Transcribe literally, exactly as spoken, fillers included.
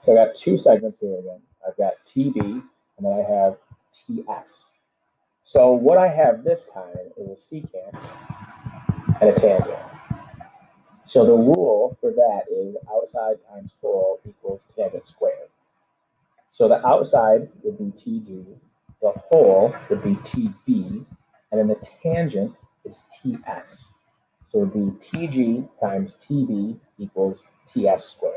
So I got two segments here again. I've got T B, and then I have T S. So what I have this time is a secant and a tangent. So the rule for that is outside times four equals tangent squared. So the outside would be T G, the whole would be T B, and then the tangent is T S. So it would be T G times T B equals T S squared.